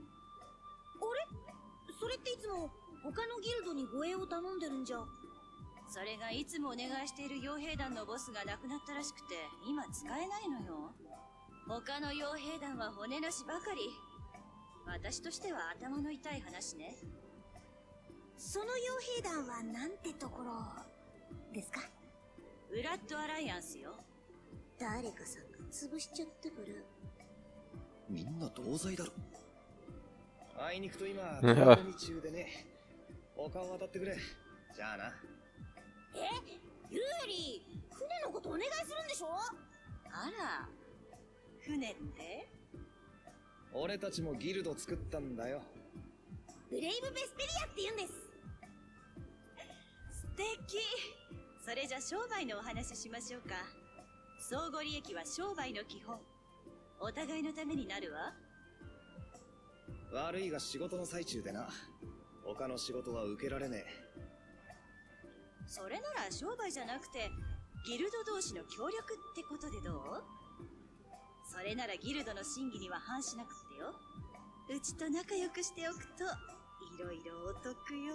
それっていつも他のギルドに護衛を頼んでるんじゃ。それがいつもお願いしている傭兵団のボスが亡くなったらしくて今使えないのよ。他の傭兵団は骨なしばかり。私としては頭の痛い話ね。その傭兵団はなんてところですか？ブラッドアライアンスよ。誰かさんが潰しちゃったから。 みんな同罪だろ。あいにくと今うん飛び込み中でね。他を渡ってくれ。じゃあな。 ユーリー、船のことお願いするんでしょ？あら、船って？ 俺たちもギルド作ったんだよ。 ブレイブ・ベスペリアって言うんです。素敵。それじゃ商売のお話しましょうか。相互利益は商売の基本。お互いのためになるわ。 悪いが仕事の最中でな。他の仕事は受けられねえ。 それなら商売じゃなくてギルド同士の協力ってことでどう？それならギルドの審議には反しなくってよ。うちと仲良くしておくといろいろお得よ。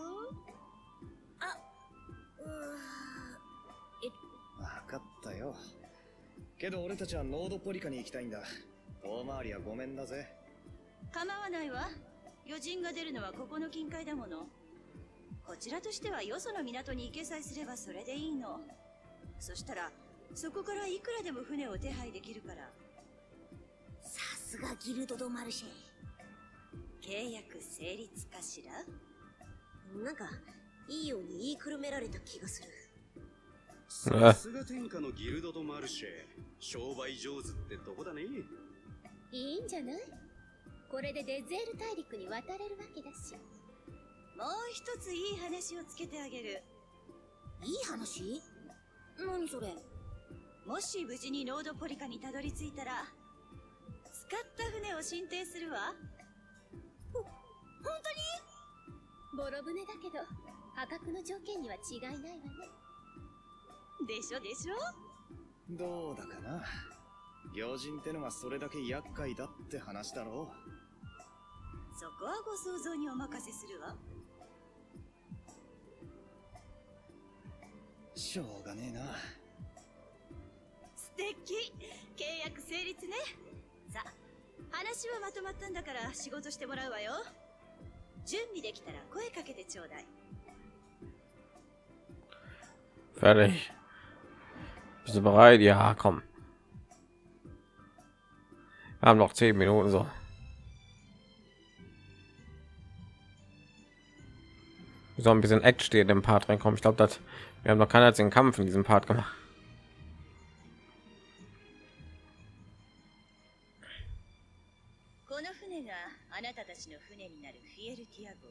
分かったよ。けど俺たちはノードポリカに行きたいんだ。遠回りはごめんだぜ。 構わないわ。余人が出るのはここの近海だもの。こちらとしてはよその港に行けさえすればそれでいいの。そしたらそこからいくらでも船を手配できるから。さすがギルド・ド・マルシェ。契約成立かしら？なんかいいように言いくるめられた気がする。 さすが天下のギルド・ド・マルシェ。商売上手ってとこだね。 いいんじゃない？これでデゼール大陸に渡れるわけだし。 もう一ついい話をつけてあげる。いい話？何それ？もし無事にノードポリカにたどり着いたら使った船を進呈するわ。本当に？ ボロ船だけど破格の条件には違いないわね。 でしょでしょ？ どうだかな。魚人ってのがそれだけ厄介だって話だろう。 そこはご想像にお任せするわ。 しょうがねえな。 素敵。契約成立ね。さあ、話はまとまったんだから仕事してもらうわよ。準備できたら声かけてちょうだい。 Fertig. Bist du bereit? Ja, komm. Wir haben noch 10 Minuten so. Wir sollen ein bisschen Action in dem Part reinkommen. Ich glaube, dass wir haben noch keinen einzigen Kampf in diesem Part gemacht. この船があなたたちの船になるフィエルティア号。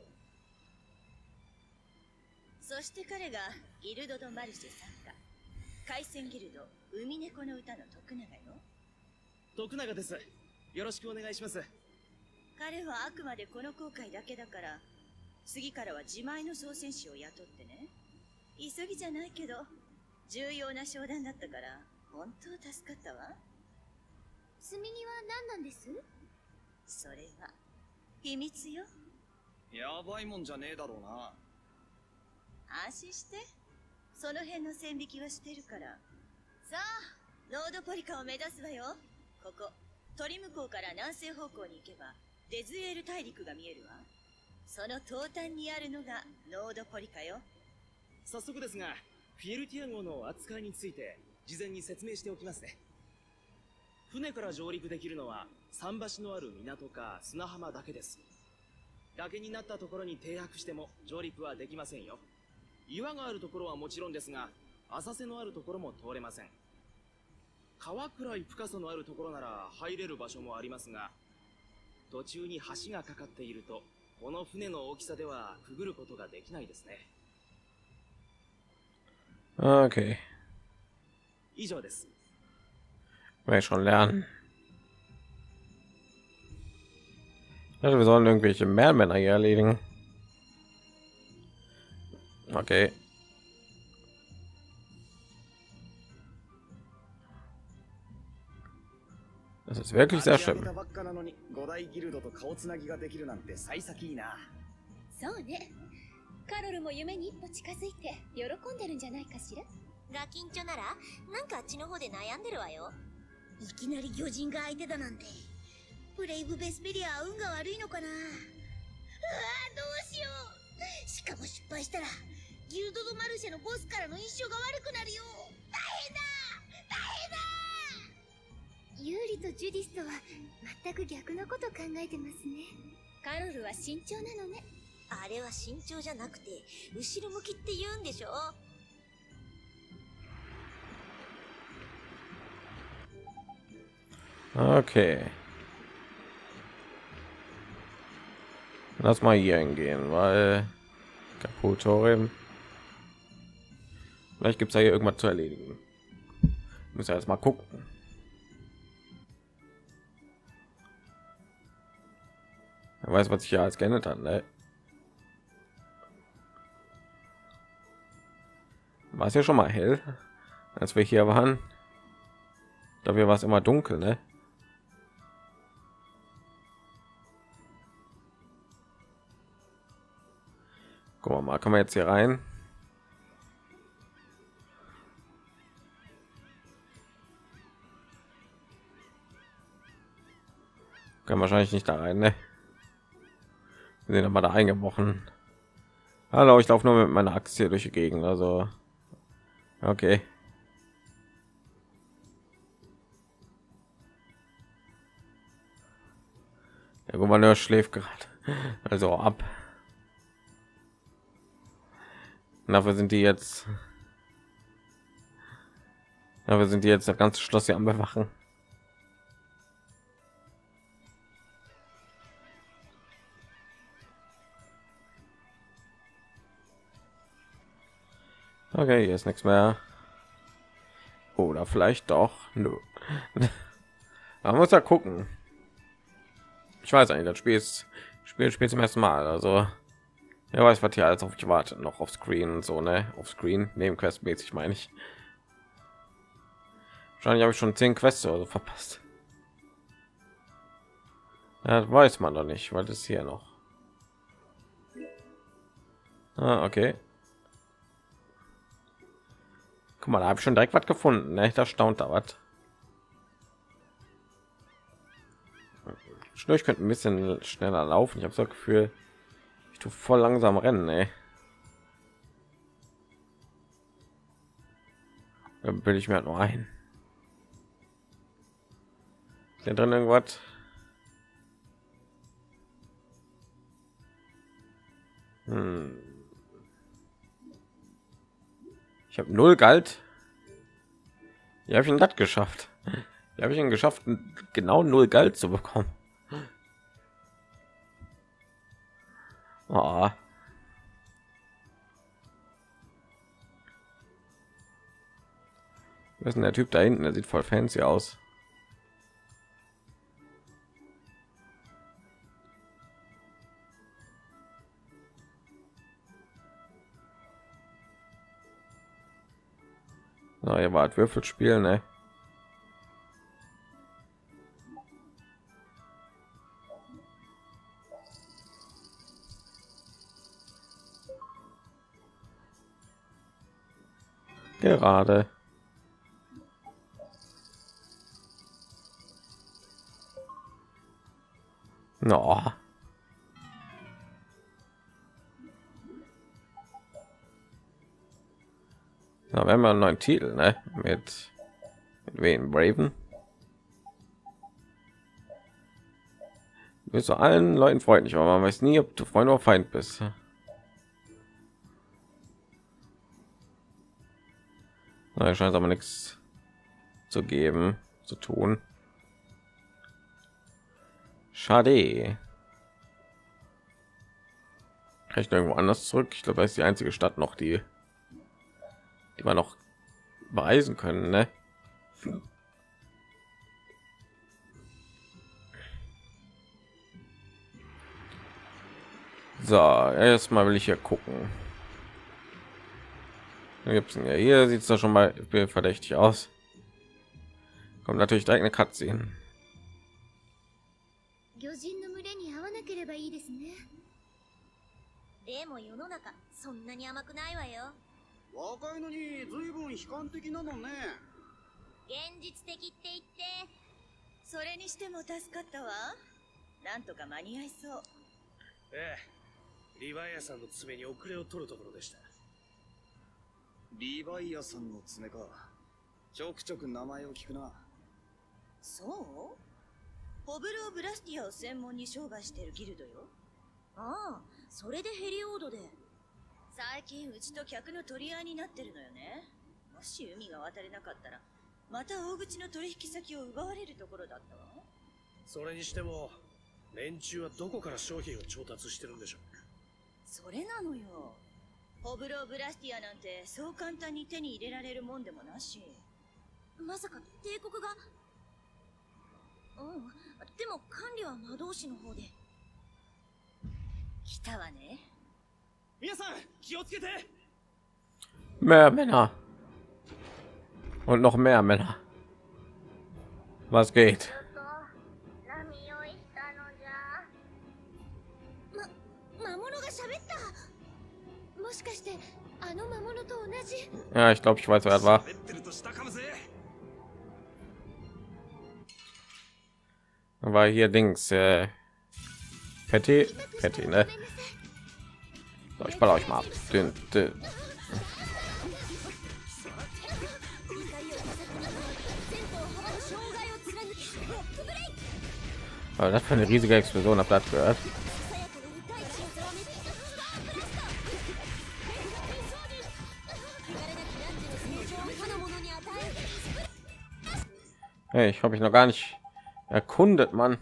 そして彼がギルド・ド・マルシェ参加。海戦ギルド海猫の歌の徳永よ。 徳永です。よろしくお願いします。 彼はあくまでこの航海だけだから、次からは自前の操船士を雇ってね。急ぎじゃないけど重要な商談だったから本当助かったわ。 積み荷は何なんです？ それは秘密よ。 やばいもんじゃねえだろうな。 安心して、その辺の線引きはしてるから。さあ、ノードポリカを目指すわよ。ここ鳥向こうから南西方向に行けばデズエール大陸が見えるわ。その東端にあるのがノードポリカよ。 早速ですが、フィエルティア号の扱いについて事前に説明しておきますね。船から上陸できるのは桟橋のある港か砂浜だけです。崖になったところに停泊しても上陸はできませんよ。岩があるところはもちろんですが、 浅瀬のあるところも通れません。川くらい深さのあるところなら入れる場所もありますが、途中に橋がかかっていると、この船の大きさではくぐることができないですね。 Okay. 以上です。 Will ich schon lernen. Also wir sollen irgendwelche Meermänner hier erledigen. Okay. Das ist wirklich sehr schlimm. そうね。カロルも夢に一歩近づいて喜んでるんじゃないかしら。 ガキンチョならなんかあっちの方で悩んでるわよ。 いきなり魚人が相手だなんて。ブレイブ・ベスペリアは運が悪いのかな。うわぁ、どうしよう。しかも失敗したらギルド・ド・マルシェのボスからの印象が悪くなるよ。大変だ、大変だ。 ユーリとジュディスとは全く逆のこと考えてますね。カロルは慎重なのね。 あれは慎重じゃなくて後ろ向きって言うんでしょ。 Okay. Lass mal hier hingehen, weil Kaputorium. Vielleicht gibt es ja hier irgendwas zu erledigen. Muss ja jetzt mal gucken. Er weiß, was sich hier alles geändert hat, ne? War es ja schon mal hell, als wir hier waren. Dafür war es immer dunkel, ne? Guck mal, kann man jetzt hier rein? Kann wahrscheinlich nicht da rein, ne? Wir sind aber da eingebrochen. Hallo, ich laufe nur mit meiner Axt hier durch die Gegend, also okay. Der Gouverneur schläft gerade, also ab. Und dafür sind die jetzt das ganze Schloss hier am Bewachen. Okay, hier ist nichts mehr. Oder vielleicht doch. Nö. Man muss ja gucken. Ich weiß eigentlich, das Spiel zum ersten Mal. Also, wer weiß, was hier alles auf mich wartet. Noch auf Screen und so, ne? Auf Screen, neben Quest-mäßig meine ich. Wahrscheinlich habe ich schon 10 Quests oder so verpasst. Ja, das weiß man doch nicht, weil das hier noch. Ah, okay. Guck mal, da habe ich schon direkt was gefunden. Ne? Da staunt da was. Ich könnte ein bisschen schneller laufen. Ich habe so das Gefühl, ich tue voll langsam rennen. Ey. Da bilde ich mir halt nur ein. Ist hier drin irgendwas? Ich habe 0 Geld. Wie habe ich das geschafft? Wie habe ich ihn geschafft, genau 0 Geld zu bekommen? Oh. Wer ist denn der Typ da hinten? Der sieht voll fancy aus. Na, ihr wart Würfelspiel, ne? Gerade. No. Da haben wir einen neuen Titel, ne? Mit wen? Braven. Du bist zu allen Leuten freundlich, aber man weiß nie, ob du Freund oder Feind bist. Da scheint aber nichts zu geben, zu tun. Schade. Kann ich irgendwo anders zurück? Ich glaube, das ist die einzige Stadt noch, die wir noch bereisen können, ne? So, erstmal will ich hier gucken. Gibt's denn ja hier? Sieht es doch schon mal verdächtig aus. Kommt natürlich direkt eine Cutscene. 魚人の群れに会わなければいいですね。 でも世の中そんなに甘くないわよ。 若いのに随分悲観的なのね。 現実的って言って。 それにしても助かったわ。なんとか間に合いそう。 ええ、リヴァイアさんの爪に遅れを取るところでした。 リヴァイアさんの爪か。ちょくちょく名前を聞くな。 そうホブローブラスティアを専門に商売してるギルドよ。 ああ、それでヘリオードで。 最近うちと客の取り合いになってるのよね。もし海が渡れなかったらまた大口の取引先を奪われるところだったわ。 それにしても連中はどこから商品を調達してるんでしょう。 それなのよ。ホブローブラスティアなんてそう簡単に手に入れられるもんでもなし。 まさか帝国が。でも管理は魔導士の方で。 来たわね。 皆さん気をつけて。 Mehr Männer und noch mehr Männer. Was geht? 魔物が喋った。もしかしてあの魔物と同じ。 Ja, ich glaube, ich weiß, wer das war. War hier Dings Patty, ne? So, ich baller euch mal ab. Aber das für eine riesige Explosion, habt ihr das gehört? Hey, ich habe ich noch gar nicht erkundet, Mann.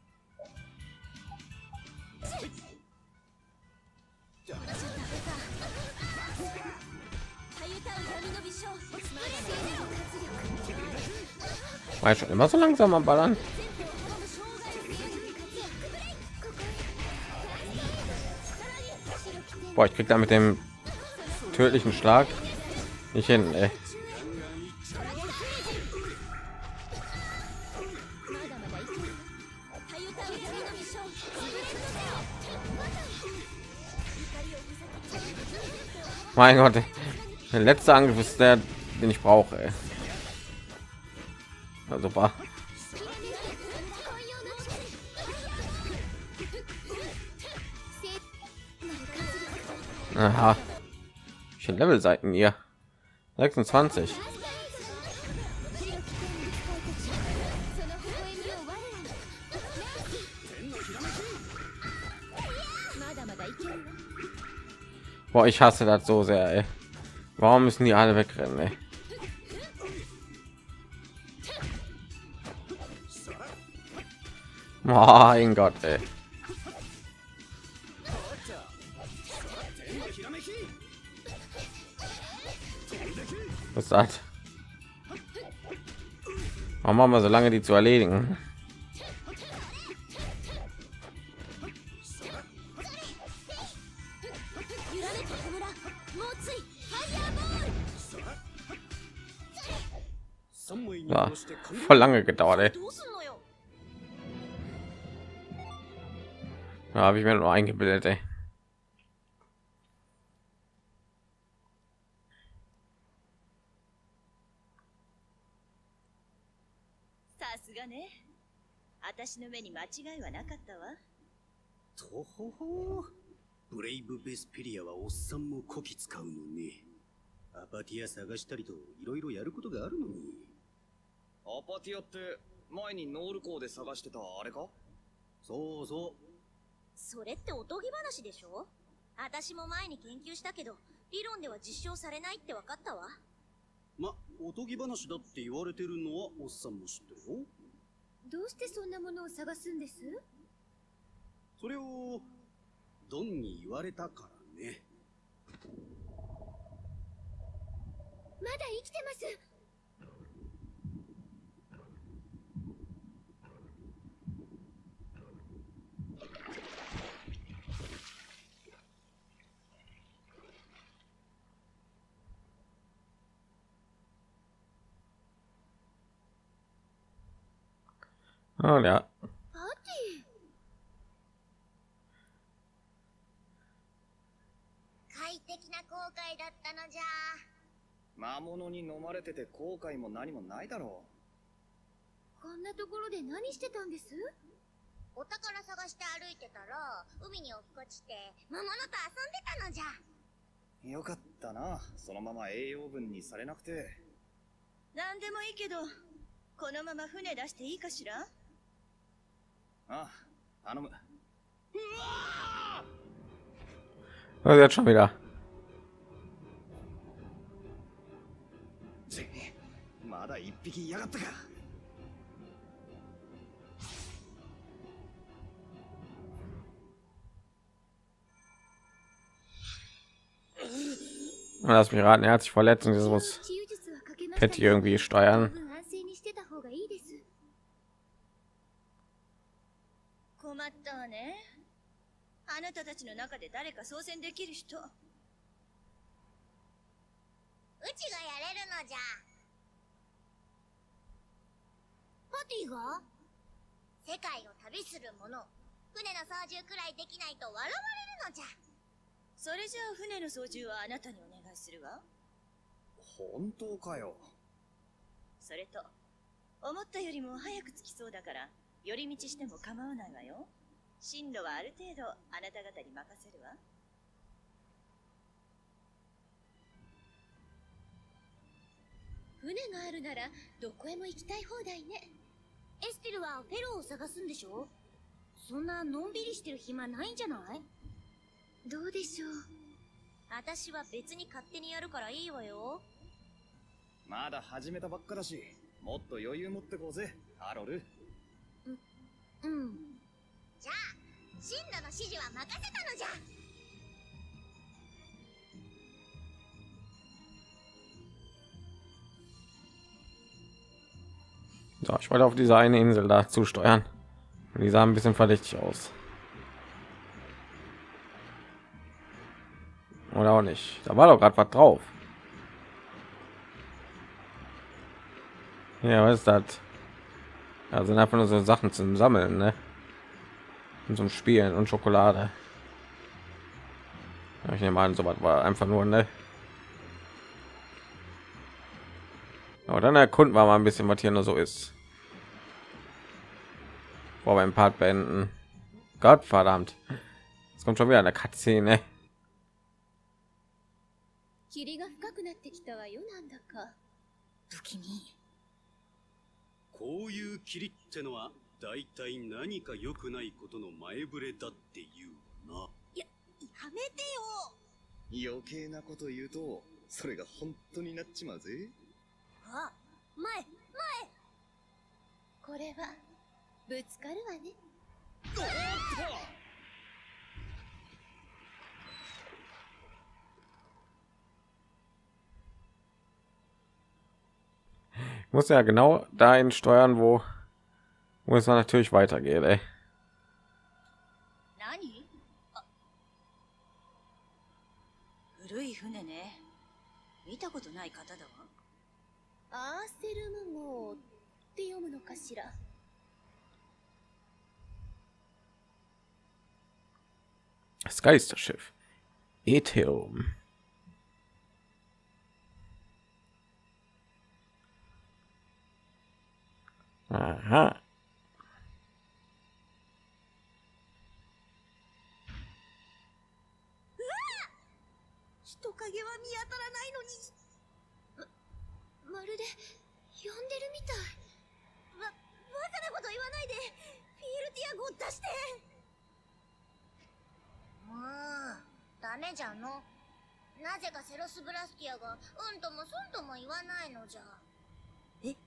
War ich schon immer so langsam am Ballern? Boah, ich krieg da mit dem tödlichen Schlag nicht hin, ey. Mein Gott, der letzte Angriff ist der, den ich brauche. Ey. Na, super. Aha. Ich bin Levelseiten hier. 26. Boah, ich hasse das so sehr, ey. Warum müssen die alle wegrennen, ey? Mein Gott, ey. Was ist das? Warum machen wir so lange, die zu erledigen? Ja, voll lange gedauert, ey. Ja, habe ich mir nur eingebildet, ey. ブレイブ・ベスペリアはおっさんもこき使うのね。アパティア探したりといろいろやることがあるのに。 アパティアって前にノール港で探してたあれか？ そうそう。 それっておとぎ話でしょ？私も前に研究したけど理論では実証されないって分かったわ。 ま、おとぎ話だって言われてるのはおっさんも知ってるよ。 どうしてそんなものを探すんです？ それをドンに言われたからね。 まだ生きてます。 ありゃ。 パーティー。 快適な航海だったのじゃ。 魔物に飲まれてて後悔も何もないだろこんなところで何してたんです？ お宝探して歩いてたら、海に落っこちて、魔物と遊んでたのじゃ。 う。よかったな。そのまま栄養分にされなくて。 なんでもいいけど、このまま船出していいかしら？ ああ、頼む。 Was jetzt schon wieder. まだ一匹いやがったか。 Lass mich raten, er hat sich verletzt und jetzt muss Patty irgendwie steuern. 困ったわね。あなたたちの中で誰か操船できる人。 うちがやれるのじゃ。パティが？世界を旅する者。船の操縦くらいできないと笑われるのじゃ。 それじゃあ船の操縦はあなたにお願いするわ。 本当かよ。 それと、思ったよりも早く着きそうだから、寄り道しても構わないわよ。進路はある程度あなた方に任せるわ。 船があるならどこへも行きたい放題ね。 エステルはフェローを探すんでしょ？そんなのんびりしてる暇ないんじゃない？ どうでしょう。 私は別に勝手にやるからいいわよ。 まだ始めたばっかだし、もっと余裕持ってこうぜ、ハロル。 うん。じゃあ、進路の指示は任せたのじゃ。 So, ich wollte auf diese eine Insel da zusteuern. Die sah ein bisschen verdächtig aus. Oder auch nicht. Da war doch gerade was drauf. Ja, was ist das? Ja, sind einfach nur so Sachen zum Sammeln, ne? Und zum Spielen und Schokolade. Ja, ich nehme an, so was war einfach nur, ne? Aber dann erkunden wir mal ein bisschen, was hier nur so ist. Vor beim Part beenden. Gott verdammt. Jetzt kommt schon wieder eine Cutscene. 霧が深くなってきたわよ、なんだか。 不気味。 こういう霧ってのはだいたい何か良くないことの前触れだっていうな。 やめてよ。 余計なこと言うと、それが本当になっちまうぜ。 あ、前。 これはぶつかるわね。 おっと Ich muss ja genau dahin steuern, wo es dann natürlich weitergeht, ey. 何？古い船ね。見たことない方だわ。 アーセルム号って読むのかしら。 Das Geisterschiff Ethereum. Aha. 人影は見当たらないのに。 まるで呼んでるみたい。 バカなこと言わないで。フィールティア号出して。もうダメじゃの。 なぜかセロスブラスティアがうんともすんとも言わないのじゃ。 え？ 一体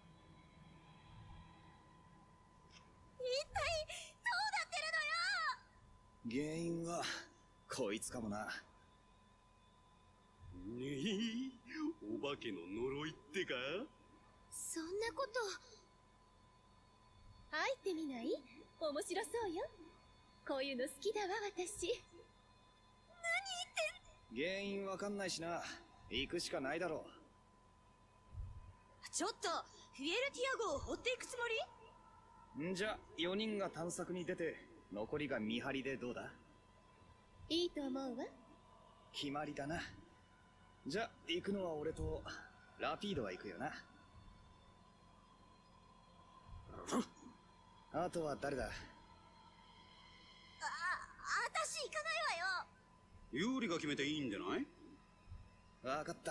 どうなってるのよ。 原因はこいつかもな。 ねえ、お化けの呪いってか？ そんなこと入ってみない？面白そうよ。こういうの好きだわ私。 原因わかんないしな。行くしかないだろちょっとフィエルティア号を掘っていくつもり？ んじゃ4人が探索に出て残りが見張りでどうだ？ いいと思うわ。 決まりだな。じゃ行くのは俺とラピードは行くよな。あとは誰だ？ 私行かないわよ。 ユーリが決めていいんじゃない？ わかった。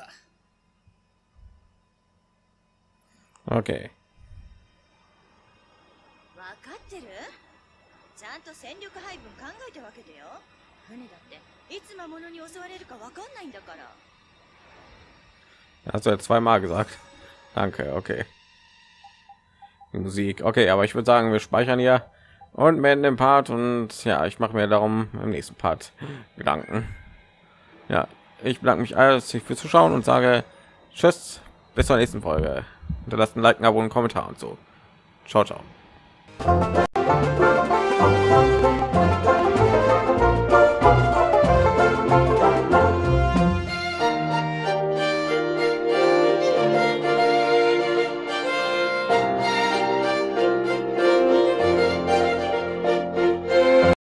Okay. わかってる？ちゃんと戦力配分考えたわけだよ。船だっていつ魔物に襲われるかわかんないんだから。 Hast du jetzt zweimal gesagt. Danke, okay. Die Musik. Okay, aber ich würde sagen, wir speichern hier und beenden den Part und ja, ich mache mir darum im nächsten Part Gedanken. Ja, ich bedanke mich alles fürs Zuschauen und sage tschüss, bis zur nächsten Folge. Hinterlasst ein Like, ein Abo, einen Kommentar und so. Ciao, ciao.